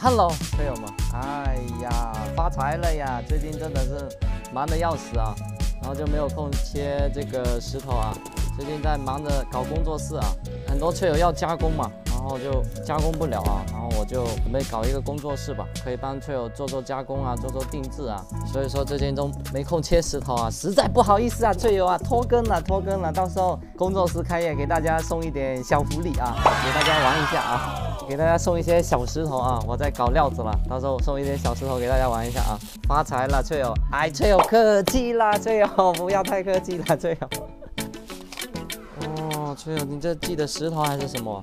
Hello， 队友们，哎呀，发财了呀！最近真的是忙得要死啊，然后就没有空切这个石头啊。最近在忙着搞工作室啊，很多车友要加工嘛，然后就加工不了啊，然后我就准备搞一个工作室吧，可以帮车友做加工啊，做定制啊。所以说最近都没空切石头啊，实在不好意思啊，车友啊，拖更了，到时候工作室开业给大家送一点小福利啊，给大家玩一下啊。给大家送一些小石头啊，我在搞料子了，到时候送一点小石头给大家玩一下啊，发财了，队友！哎，队友客气啦，队友不要太客气了，队友。哦，队友，你这寄的石头还是什么？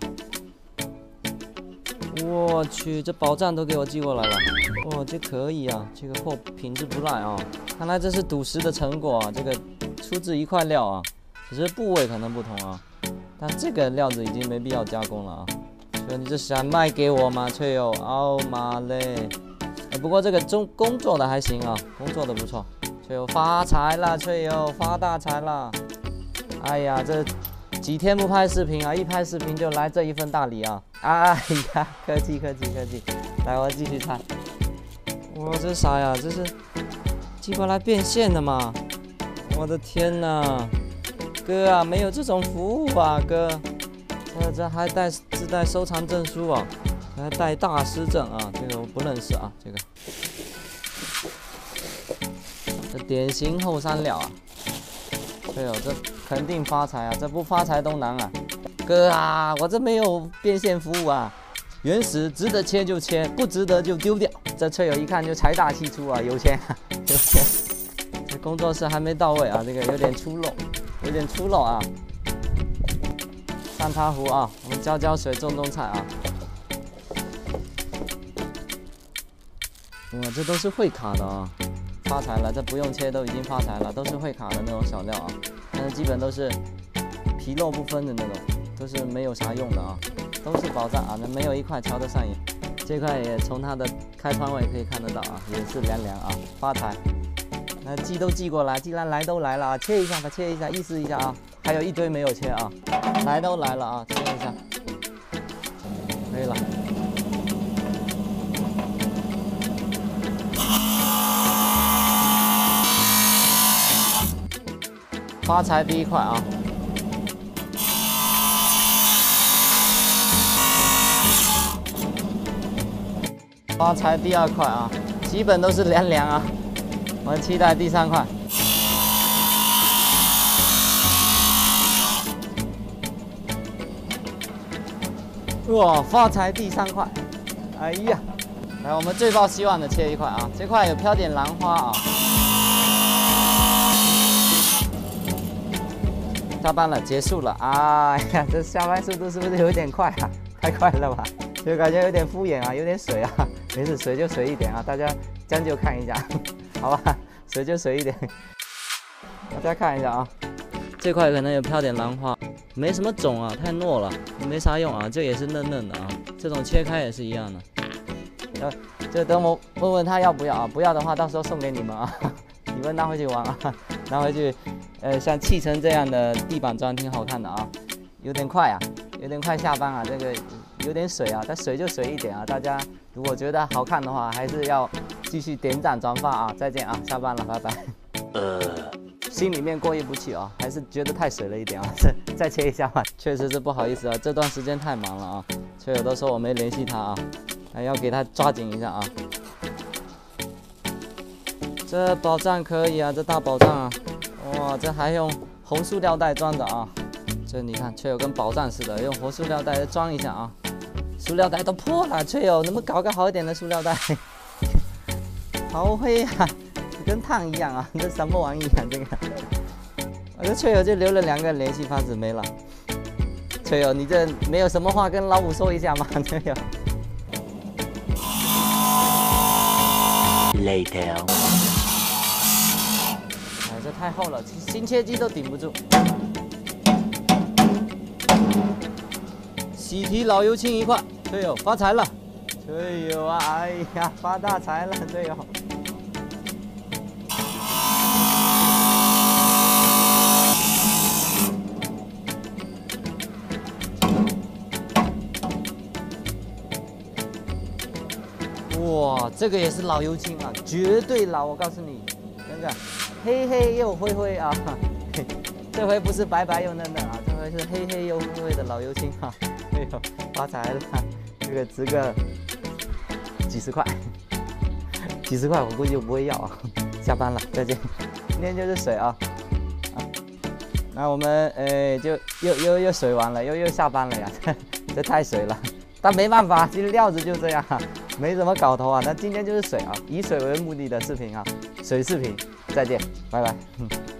我去，这宝藏都给我寄过来了。哦，这可以啊，这个货品质不赖啊，看来这是赌石的成果啊，这个出自一块料啊，只是部位可能不同啊，但这个料子已经没必要加工了啊。你这想卖给我吗，队友？哦妈嘞！不过这个工作的还行啊，工作的不错。队友发财了，队友发大财了！哎呀，这几天不拍视频啊，一拍视频就来这一份大礼啊！哎呀，客气。来，我继续猜。我这啥呀？这是寄过来变现的吗？我的天哪，哥啊，没有这种服务啊，哥！这还自带收藏证书啊，还带大师证啊，这个我不认识啊，这典型后山料啊，对哦，这肯定发财啊，这不发财都难啊，哥啊，我这没有变现服务啊，原始值得切就切，不值得就丢掉，这车友一看就财大气粗啊，有钱，这工作室还没到位啊，这个有点出漏啊。上茶壶啊，我们浇水，种菜啊。哇，这都是会卡的啊，发财了，这不用切都已经发财了，都是会卡的那种小料啊，但是基本都是皮肉不分的那种，都是没有啥用的啊，都是宝藏啊，那没有一块瞧得上眼。这块也从它的开窗位可以看得到啊，也是凉啊，发财。那寄都寄过来，既然来都来了啊，切一下吧，切一下，意思一下啊。还有一堆没有切啊，来都来了啊，切一下，可以了。发财第一块啊，发财第二块啊，基本都是凉啊，我们期待第三块。哇，发财第三块！哎呀，来，我们最抱希望的切一块啊，这块有飘点兰花啊。下班了，结束了。哎呀，这下班速度是不是有点快啊？太快了吧？就感觉有点敷衍啊，有点水啊。没事，水就水一点啊，大家将就看一下，好吧？水就水一点。大家看一下啊，这块可能有飘点兰花。没什么种啊，太糯了，没啥用啊。这也是嫩的啊，这种切开也是一样的。这等我问问他要不要啊？不要的话，到时候送给你们啊，你们拿回去玩啊，拿回去，像砌成这样的地板砖挺好看的啊。有点快啊，有点快下班啊，这个有点水啊，但水就水一点啊。大家如果觉得好看的话，还是要继续点赞转发啊。再见啊，下班了，拜拜。心里面过意不去啊，还是觉得太水了一点啊，再切一下吧。确实是不好意思啊，这段时间太忙了啊，车友都说我没联系他啊，还要给他抓紧一下啊。这宝藏可以啊，这大宝藏啊，哇，这还用红塑料袋装的啊，这你看，车友跟宝藏似的，用红塑料袋装一下啊，塑料袋都破了，车友能不能搞个好一点的塑料袋？好黑啊！跟烫一样啊，这什么玩意啊？这个，我这车友就留了2个联系方式没了。车友，你这没有什么话跟老五说一下吗？车友。Later。哎，这太厚了，新切机都顶不住。喜提老油青一块，车友发财了。车友啊，哎呀，发大财了，车友。 哇，这个也是老油青啊，绝对老，我告诉你，真的，黑黑又灰灰啊，这回不是白白又嫩嫩啊，这回是黑黑又灰灰的老油青啊，哎呦，发财了，这个值个几十块，几十块我估计我不会要啊，下班了，再见，今天就是水啊，那我们就又水完了，又下班了呀，这太水了。但没办法，其实料子就这样，没什么搞头啊。那今天就是水啊，以水为目的的视频啊，水视频，再见，拜拜。